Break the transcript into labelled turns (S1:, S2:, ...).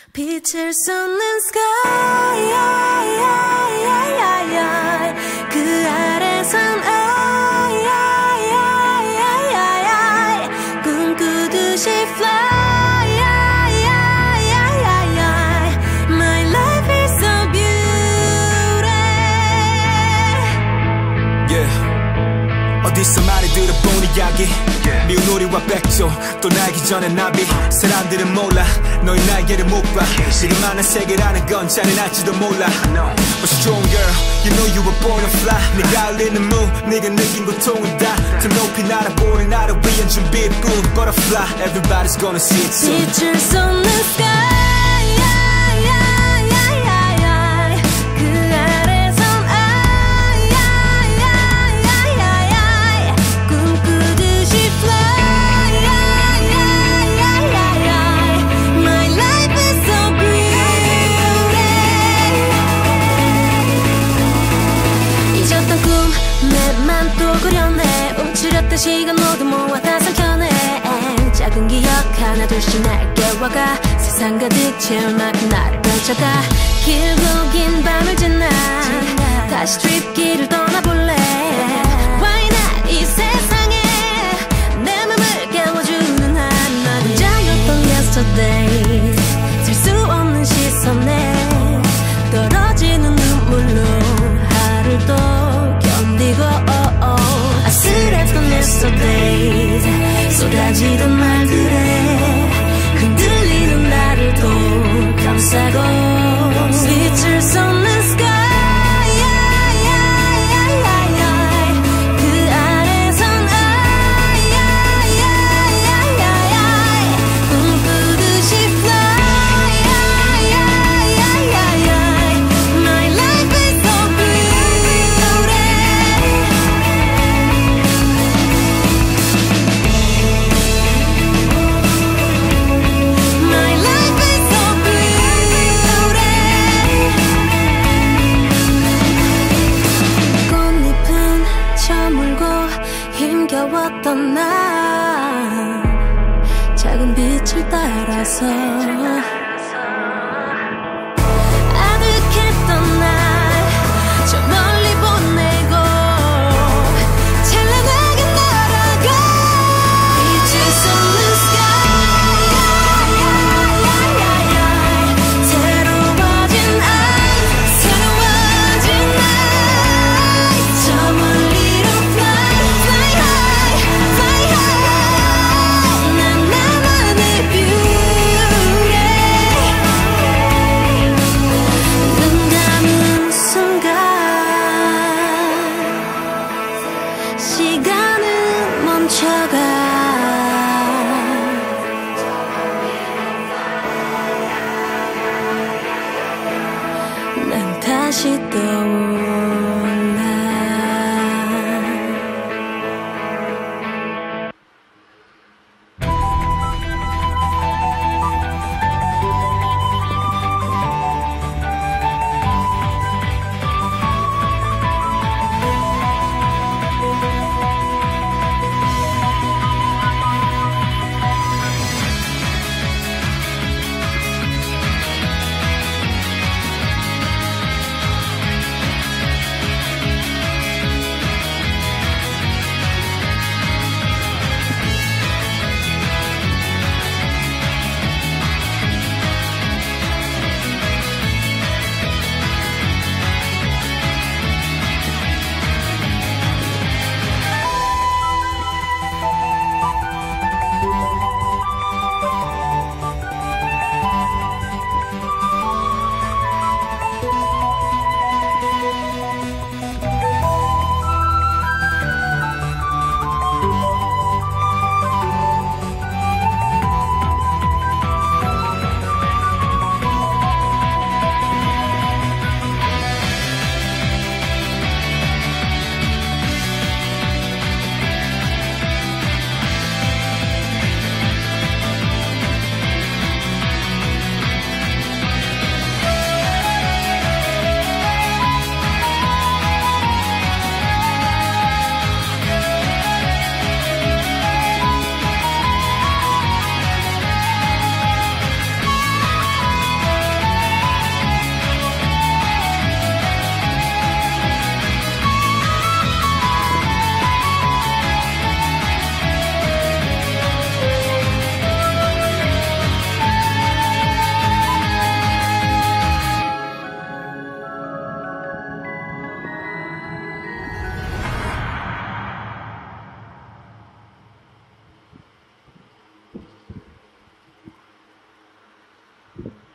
S1: 빛을 쏟는 sky 그 아래선 꿈꾸듯이 fly My life is so beautiful
S2: yeah. 어디서 많이 들어본 이야기 미운 우리와 백조 또 날기 전에 나비 사람들은 몰라 너의 날개를 못봐 지금 많은 세계라는 건 잔인할지도 몰라 But strong girl, you know you were born to fly 네가 흘리는 moon, 네가 느낀 고통은 다 더 높이 날아보는 나를 위한 준비뿐 Butterfly, everybody's gonna see it soon
S1: 빛을 쏟는 sky 시간 모두 모아 다 삼켜내 작은 기억 하나 둘씩 날 깨워가 세상 가득 채울 만큼 나를 펼쳐가 길고 긴 밤을 지나 다시 트립길을 떠나볼래 Why not 이 세상에 내 맘을 깨워주는 하나 혼자였던 yesterday 셀 수 없는 시선에 떨어지는 눈물로 하루를 또 견디고 아슬했던 yesterday 쏟아지던 말들에 흔들리는 나를 또 감싸고 빛을 쏟는 sky 그 아래선 꿈꾸듯이 fly My life is so beautiful My life is so beautiful 꽃잎은 저물고 힘겨웠던 날 작은 빛을 따라서 아득했던 날 저 멀리 보내고 찬란하게 날아가 빛을 쏟는 sky 새로워진 night 저 멀리로 fly high 난 나만의 beauty 눈 감은 순간 시간은 멈춰가 난 다시 떠올라
S3: 네.